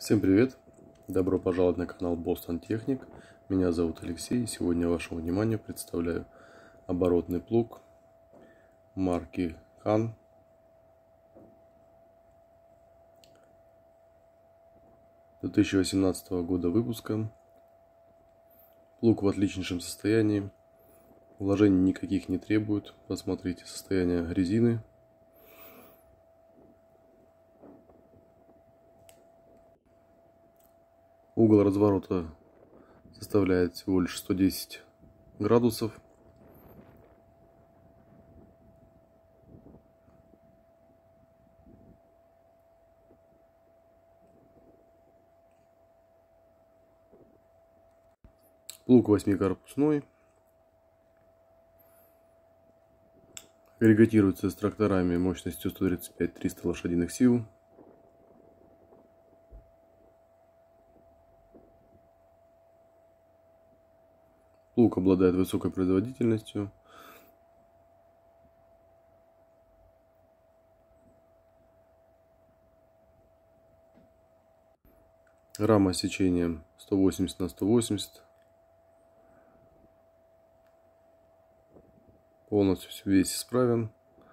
Всем привет! Добро пожаловать на канал Boston Technic. Меня зовут Алексей, и сегодня вашему вниманию представляю оборотный плуг марки Хан. 2018 года выпуска. Плуг в отличнейшем состоянии. Вложений никаких не требует. Посмотрите состояние резины. Угол разворота составляет всего лишь 110 градусов. Плуг 8-корпусной. Агрегатируется с тракторами мощностью 135-300 лошадиных сил. Плуг обладает высокой производительностью. Рама сечением 180 на 180. Полностью весь исправен.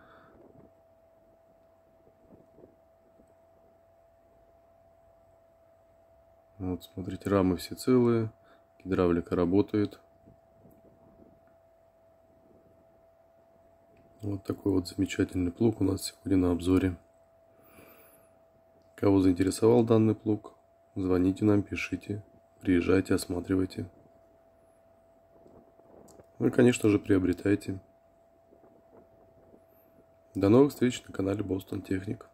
Вот, смотрите, рамы все целые. Гидравлика работает. Вот такой вот замечательный плуг у нас сегодня на обзоре. Кого заинтересовал данный плуг, звоните нам, пишите, приезжайте, осматривайте. Ну и, конечно же, приобретайте. До новых встреч на канале Boston Technic.